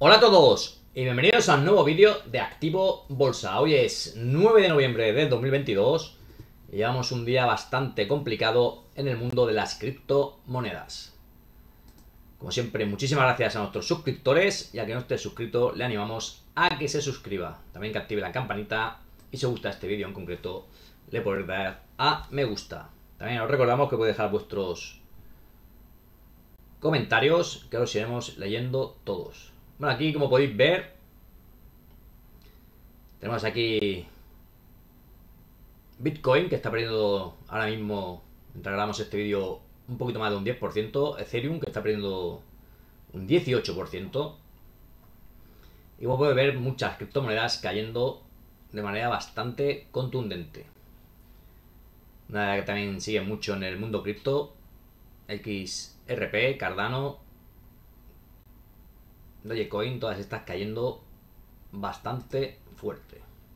Hola a todos y bienvenidos a un nuevo vídeo de Activo Bolsa. Hoy es 9 de noviembre del 2022 y llevamos un día bastante complicado en el mundo de las criptomonedas. Como siempre, muchísimas gracias a nuestros suscriptores y a que no esté suscrito le animamos a que se suscriba. También que active la campanita y si os gusta este vídeo en concreto le podéis dar a me gusta. También os recordamos que podéis dejar vuestros comentarios que los iremos leyendo todos. Bueno, aquí como podéis ver, tenemos aquí Bitcoin que está perdiendo ahora mismo, mientras grabamos este vídeo, un poquito más de un 10%. Ethereum que está perdiendo un 18%. Y como podéis ver, muchas criptomonedas cayendo de manera bastante contundente. Una que también sigue mucho en el mundo cripto, XRP, Cardano, Dogecoin, todas estas cayendo bastante fuerte.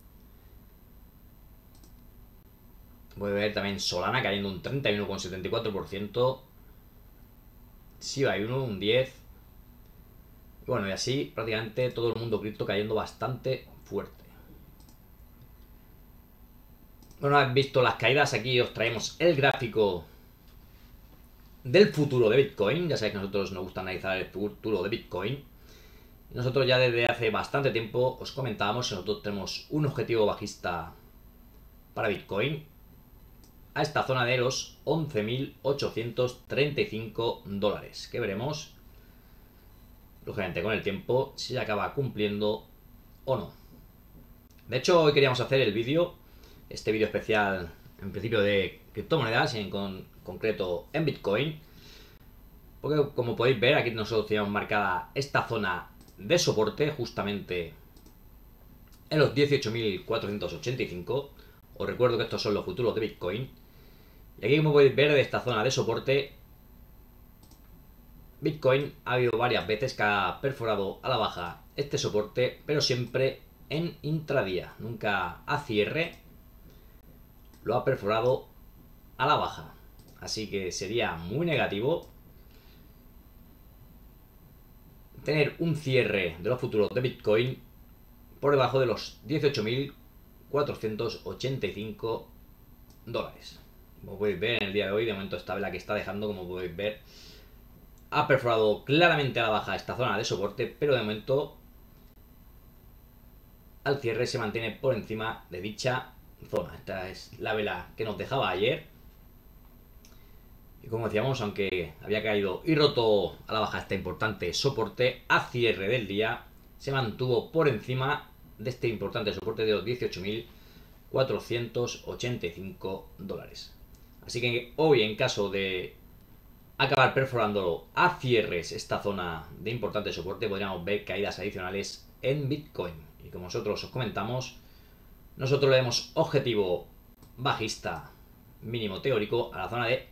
Voy a ver también Solana cayendo un 31,74%. Shiba Inu un 10%. Y bueno, y así prácticamente todo el mundo cripto cayendo bastante fuerte. Bueno, habéis visto las caídas. Aquí os traemos el gráfico del futuro de Bitcoin. Ya sabéis que a nosotros nos gusta analizar el futuro de Bitcoin. Nosotros ya desde hace bastante tiempo os comentábamos que nosotros tenemos un objetivo bajista para Bitcoin a esta zona de los 11.835 dólares, que veremos lógicamente con el tiempo si se acaba cumpliendo o no. De hecho, hoy queríamos hacer el vídeo, este vídeo especial en principio de criptomonedas y en concreto en Bitcoin, porque como podéis ver aquí nosotros tenemos marcada esta zona de soporte justamente en los 18.485. Os recuerdo que estos son los futuros de Bitcoin. Y aquí como podéis ver de esta zona de soporte, Bitcoin ha habido varias veces que ha perforado a la baja este soporte, pero siempre en intradía, nunca a cierre lo ha perforado a la baja. Así que sería muy negativo tener un cierre de los futuros de Bitcoin por debajo de los 18.485 dólares. Como podéis ver en el día de hoy, de momento esta vela que está dejando, como podéis ver, ha perforado claramente a la baja esta zona de soporte, pero de momento al cierre se mantiene por encima de dicha zona. Esta es la vela que nos dejaba ayer. Y como decíamos, aunque había caído y roto a la baja este importante soporte, a cierre del día se mantuvo por encima de este importante soporte de los 18.485 dólares. Así que hoy, en caso de acabar perforándolo a cierres esta zona de importante soporte, podríamos ver caídas adicionales en Bitcoin. Y como nosotros os comentamos, nosotros le damos objetivo bajista mínimo teórico a la zona de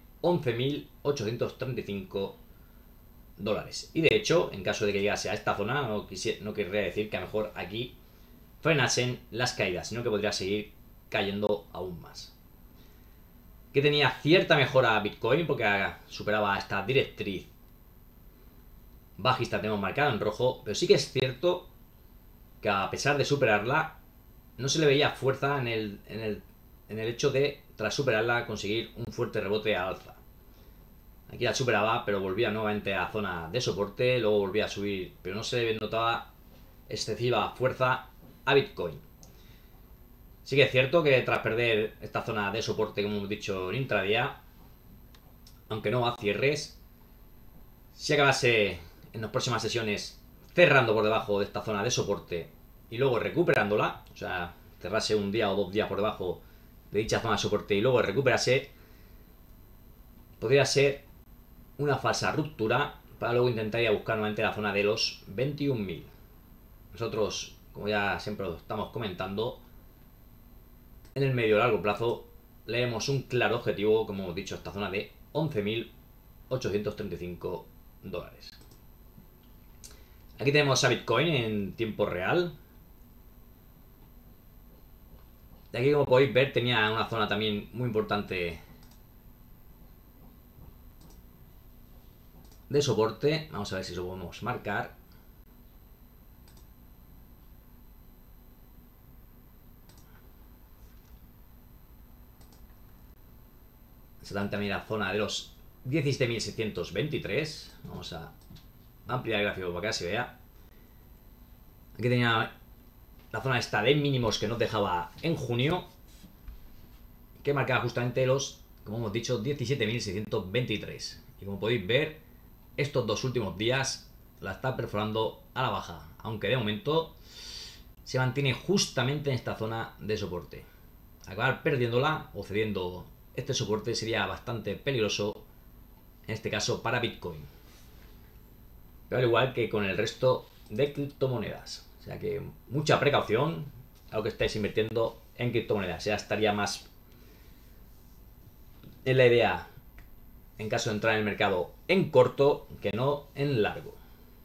11.835 dólares. Y de hecho, en caso de que llegase a esta zona, no querría decir que a lo mejor aquí frenasen las caídas, sino que podría seguir cayendo aún más. Que tenía cierta mejora Bitcoin porque superaba esta directriz bajista, tenemos marcada en rojo, pero sí que es cierto que a pesar de superarla no se le veía fuerza en el hecho de tras superarla conseguir un fuerte rebote al alza. Aquí la superaba pero volvía nuevamente a la zona de soporte, luego volvía a subir, pero no se le notaba excesiva fuerza a Bitcoin. Sí que es cierto que tras perder esta zona de soporte, como hemos dicho, en intradía, aunque no a cierres, si acabase en las próximas sesiones cerrando por debajo de esta zona de soporte y luego recuperándola, o sea, cerrase un día o 2 días por debajo de dicha zona de soporte y luego recuperase, podría ser una falsa ruptura para luego intentar ir a buscar nuevamente la zona de los 21.000. Nosotros, como ya siempre lo estamos comentando, en el medio y largo plazo leemos un claro objetivo, como hemos dicho, esta zona de 11.835 dólares. Aquí tenemos a Bitcoin en tiempo real. De aquí, como podéis ver, tenía una zona también muy importante de soporte. Vamos a ver si lo podemos marcar. Se dan también la zona de los 17.623. Vamos a ampliar el gráfico para que se vea. Aquí tenía la zona esta de mínimos que nos dejaba en junio, que marcaba justamente los, como hemos dicho, 17.623. Y como podéis ver, estos dos últimos días la está perforando a la baja, aunque de momento se mantiene justamente en esta zona de soporte. Acabar perdiéndola o cediendo este soporte sería bastante peligroso, en este caso para Bitcoin, pero al igual que con el resto de criptomonedas. O sea que mucha precaución a lo que estáis invirtiendo en criptomonedas. Ya estaría más en la idea, en caso de entrar en el mercado en corto, que no en largo.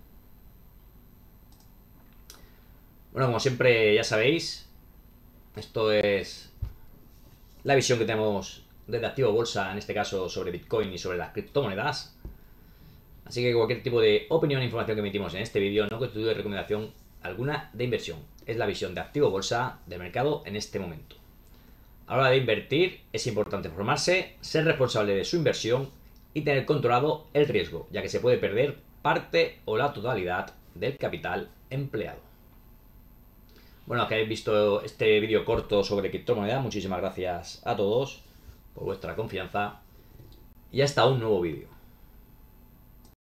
Bueno, como siempre ya sabéis, esto es la visión que tenemos desde Activo Bolsa, en este caso sobre Bitcoin y sobre las criptomonedas. Así que cualquier tipo de opinión e información que emitimos en este vídeo no constituye recomendación alguna de inversión. Es la visión de Activo Bolsa del mercado en este momento. A la hora de invertir es importante formarse, ser responsable de su inversión y tener controlado el riesgo, ya que se puede perder parte o la totalidad del capital empleado. Bueno, que habéis visto este vídeo corto sobre criptomonedas, muchísimas gracias a todos por vuestra confianza y hasta un nuevo vídeo.